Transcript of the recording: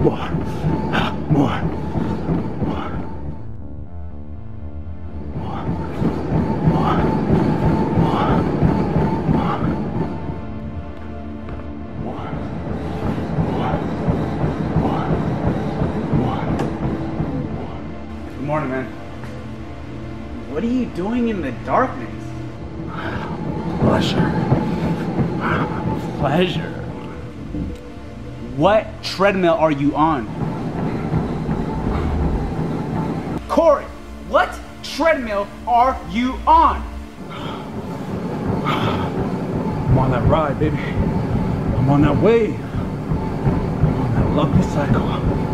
More. More. Good morning, man. What are you doing in the darkness? Pleasure. Pleasure. What treadmill are you on? Corey, what treadmill are you on? I'm on that ride, baby. I'm on that wave. I'm on that lovely cycle.